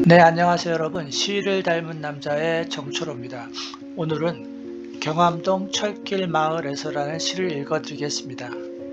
네, 안녕하세요 여러분. 시를 닮은 남자의 정초로입니다. 오늘은 경암동 철길 마을에서라는 시를 읽어드리겠습니다.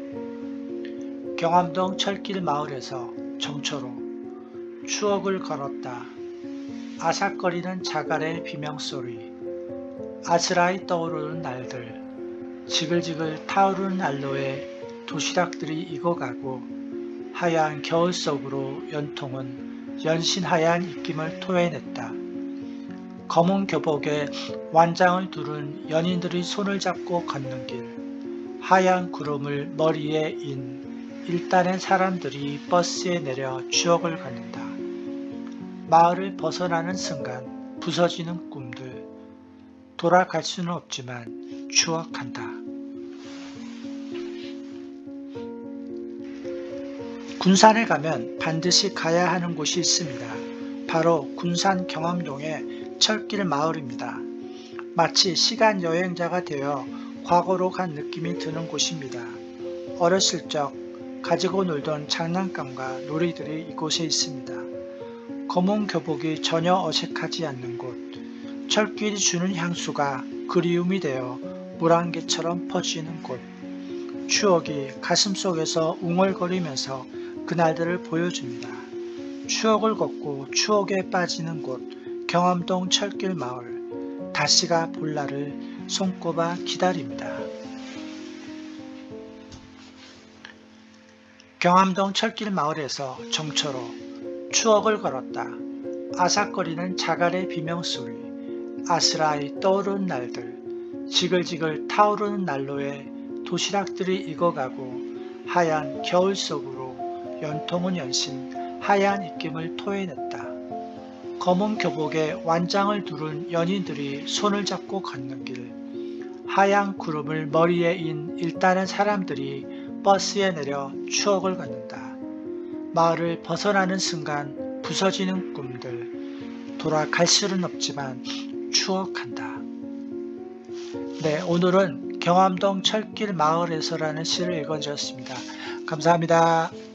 경암동 철길 마을에서 정초로. 추억을 걸었다. 아삭거리는 자갈의 비명소리, 아스라이 떠오르는 날들, 지글지글 타오르는 난로에 도시락들이 익어가고 하얀 겨울 속으로 연통은 연신하얀 입김을 토해냈다. 검은 교복에 완장을 두른 연인들이 손을 잡고 걷는 길, 하얀 구름을 머리에 인 일단의 사람들이 버스에 내려 추억을 갖는다. 마을을 벗어나는 순간 부서지는 꿈들, 돌아갈 수는 없지만 추억한다. 군산에 가면 반드시 가야 하는 곳이 있습니다. 바로 군산 경암동의 철길 마을입니다. 마치 시간 여행자가 되어 과거로 간 느낌이 드는 곳입니다. 어렸을 적 가지고 놀던 장난감과 놀이들이 이곳에 있습니다. 검은 교복이 전혀 어색하지 않는 곳, 철길이 주는 향수가 그리움이 되어 물안개처럼 퍼지는 곳, 추억이 가슴속에서 웅얼거리면서 그날들을 보여줍니다. 추억을 걷고 추억에 빠지는 곳, 경암동 철길 마을. 다시가 볼 날을 손꼽아 기다립니다. 경암동 철길 마을에서 정초로. 추억을 걸었다. 아삭거리는 자갈의 비명소리, 아스라이 떠오르는 날들, 지글지글 타오르는 난로에 도시락들이 익어가고 하얀 겨울 속으로 연통은 연신 하얀 입김을 토해냈다. 검은 교복에 완장을 두른 연인들이 손을 잡고 걷는 길, 하얀 구름을 머리에 인 일단의 사람들이 버스에 내려 추억을 갖는다. 마을을 벗어나는 순간 부서지는 꿈들, 돌아갈 수는 없지만 추억한다. 네, 오늘은 경암동 철길 마을에서라는 시를 읽어주었습니다. 감사합니다.